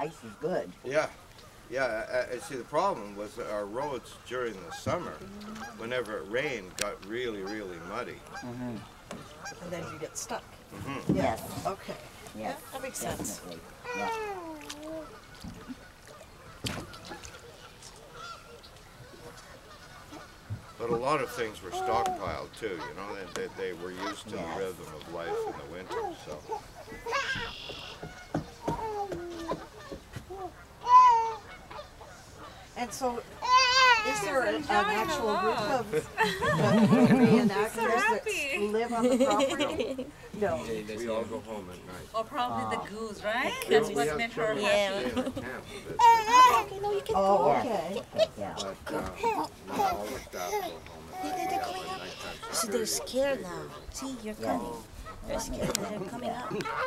ice is good. Yeah. Yeah, see the problem was that our roads during the summer, whenever it rained, got really, really muddy. And then you get stuck. Yes. Okay. Yes. That makes sense. Definitely. Yeah. But a lot of things were stockpiled too, you know, they were used to the rhythm of life in the winter, so. And so, is there an actual group of reenactors that live on the property? No. We all go home at night. Or probably the goose, right? We That's have what made her children happy. stay in the camp, Oh, okay. Yeah. but not all the staff go home at night. Yeah, but nighttime See, they're scared now. See, you're coming. They're scared that they're coming up.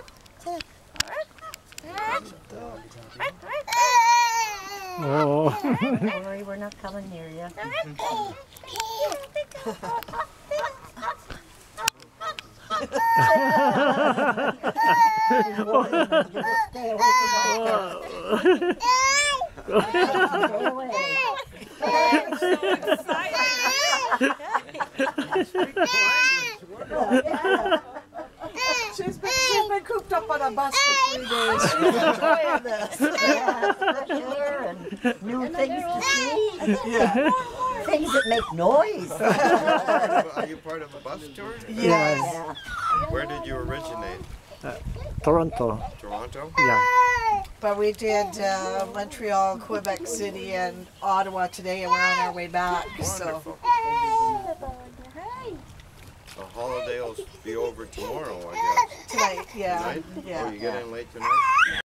Oh. Don't worry, we're not coming near you. Stay away from my Stay away. She's been cooped up on a bus for 3 days. She's enjoying this. Yeah, fresh air and new things to see. Yeah. Things that make noise. Are you part of a bus tour? Yes. Yeah. Where did you originate? Toronto. Toronto? Yeah. But we did Montreal, Quebec City, and Ottawa today, and we're on our way back. So Wonderful. The holiday will be over tomorrow, I guess. tonight, yeah, Tonight? yeah. Oh, you get in late tonight?